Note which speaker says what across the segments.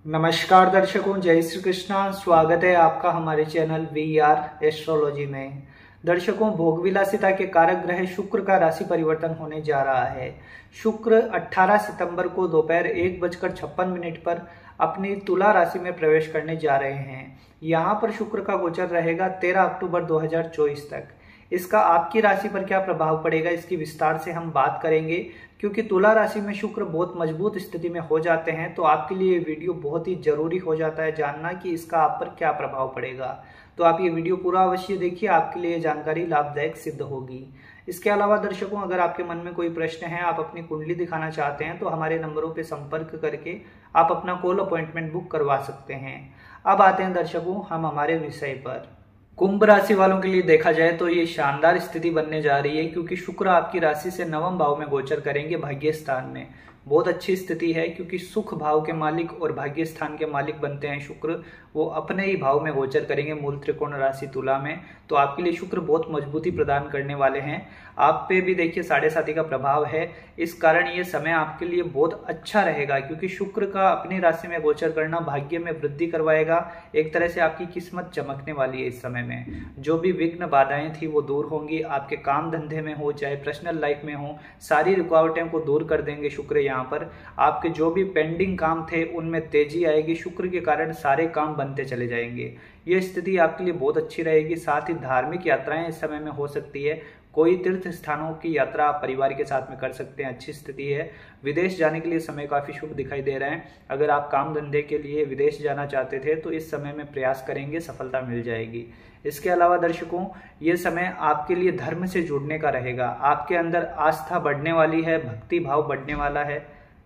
Speaker 1: नमस्कार दर्शकों, जय श्री कृष्णा। स्वागत है आपका हमारे चैनल VR एस्ट्रोलॉजी में। दर्शकों, भोग विलासिता के कारक ग्रह शुक्र का राशि परिवर्तन होने जा रहा है। शुक्र 18 सितंबर को दोपहर 1:56 पर अपनी तुला राशि में प्रवेश करने जा रहे हैं। यहाँ पर शुक्र का गोचर रहेगा 13 अक्टूबर 2024 तक। इसका आपकी राशि पर क्या प्रभाव पड़ेगा, इसकी विस्तार से हम बात करेंगे। क्योंकि तुला राशि में शुक्र बहुत मजबूत स्थिति में हो जाते हैं, तो आपके लिए ये वीडियो बहुत ही जरूरी हो जाता है जानना कि इसका आप पर क्या प्रभाव पड़ेगा। तो आप ये वीडियो पूरा अवश्य देखिए, आपके लिए जानकारी लाभदायक सिद्ध होगी। इसके अलावा दर्शकों, अगर आपके मन में कोई प्रश्न है, आप अपनी कुंडली दिखाना चाहते हैं, तो हमारे नंबरों पर संपर्क करके आप अपना कॉल अपॉइंटमेंट बुक करवा सकते हैं। अब आते हैं दर्शकों हम हमारे विषय पर। कुंभ राशि वालों के लिए देखा जाए तो ये शानदार स्थिति बनने जा रही है, क्योंकि शुक्र आपकी राशि से नवम भाव में गोचर करेंगे, भाग्य स्थान में। बहुत अच्छी स्थिति है, क्योंकि सुख भाव के मालिक और भाग्य स्थान के मालिक बनते हैं शुक्र। वो अपने ही भाव में गोचर करेंगे, मूल त्रिकोण राशि तुला में। तो आपके लिए शुक्र बहुत मजबूती प्रदान करने वाले हैं। आप पे भी देखिए 7.5 का प्रभाव है, इस कारण ये समय आपके लिए बहुत अच्छा रहेगा, क्योंकि शुक्र का अपनी राशि में गोचर करना भाग्य में वृद्धि करवाएगा। एक तरह से आपकी किस्मत चमकने वाली है इस समय में। जो भी विघ्न बाधाएं थी वो दूर होंगी, आपके काम धंधे में हो चाहे पर्सनल लाइफ में हो, सारी रुकावटें को दूर कर देंगे शुक्र। यहाँ पर आपके जो भी पेंडिंग काम थे उनमें तेजी आएगी, शुक्र के कारण सारे काम बनते चले जाएंगे। ये स्थिति आपके लिए बहुत अच्छी रहेगी। साथ ही धार्मिक यात्राएं इस समय में हो सकती है। कोई तीर्थ स्थानों की यात्रा आप परिवार के साथ में कर सकते हैं, अच्छी स्थिति है। विदेश जाने के लिए समय काफी शुभ दिखाई दे रहे हैं। अगर आप काम धंधे के लिए विदेश जाना चाहते थे तो इस समय में प्रयास करेंगे, सफलता मिल जाएगी। इसके अलावा दर्शकों, ये समय आपके लिए धर्म से जुड़ने का रहेगा। आपके अंदर आस्था बढ़ने वाली है, भक्ति भाव बढ़ने वाला है।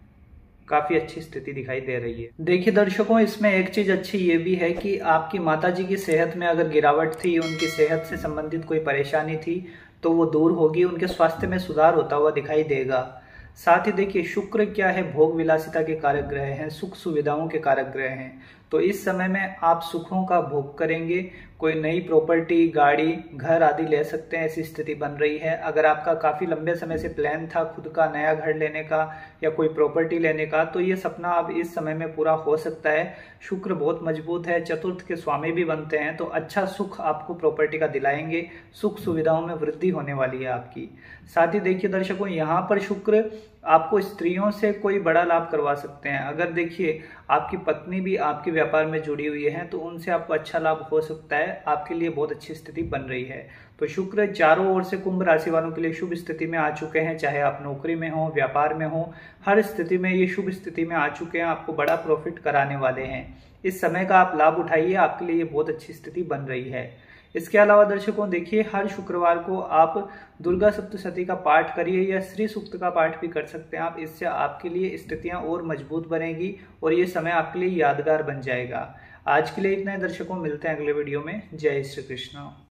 Speaker 1: काफी अच्छी स्थिति दिखाई दे रही है। देखिए दर्शकों, इसमें एक चीज अच्छी ये भी है कि आपकी माताजी की सेहत में अगर गिरावट थी, उनकी सेहत से संबंधित कोई परेशानी थी, तो वो दूर होगी, उनके स्वास्थ्य में सुधार होता हुआ दिखाई देगा। साथ ही देखिए, शुक्र क्या है, भोग विलासिता के कारक ग्रह हैं, सुख सुविधाओं के कारक ग्रह हैं। तो इस समय में आप सुखों का भोग करेंगे। कोई नई प्रॉपर्टी, गाड़ी, घर आदि ले सकते हैं, ऐसी स्थिति बन रही है। अगर आपका काफी लंबे समय से प्लान था खुद का नया घर लेने का या कोई प्रॉपर्टी लेने का, तो ये सपना अब इस समय में पूरा हो सकता है। शुक्र बहुत मजबूत है, चतुर्थ के स्वामी भी बनते हैं, तो अच्छा सुख आपको प्रॉपर्टी का दिलाएंगे। सुख सुविधाओं में वृद्धि होने वाली है आपकी। साथ ही देखिए दर्शकों, यहाँ पर शुक्र आपको स्त्रियों से कोई बड़ा लाभ करवा सकते हैं। अगर देखिए आपकी पत्नी भी आपके व्यापार में जुड़ी हुई है, तो उनसे आपको अच्छा लाभ हो सकता है। आपके लिए बहुत अच्छी स्थिति बन रही है। तो शुक्र चारों ओर से कुंभ राशि वालों के लिए शुभ स्थिति में आ चुके हैं। चाहे आप नौकरी में हो, व्यापार में हो, हर स्थिति में ये शुभ स्थिति में आ चुके हैं। आपको बड़ा प्रॉफिट कराने वाले हैं। इस समय का आप लाभ उठाइए, आपके लिए ये बहुत अच्छी स्थिति बन रही है। इसके अलावा दर्शकों देखिए, हर शुक्रवार को आप दुर्गा सप्तशती का पाठ करिए या श्री सूक्त का पाठ भी कर सकते हैं आप। इससे आपके लिए स्थितियां और मजबूत बनेगी और ये समय आपके लिए यादगार बन जाएगा। आज के लिए इतना ही दर्शकों, मिलते हैं अगले वीडियो में। जय श्री कृष्ण।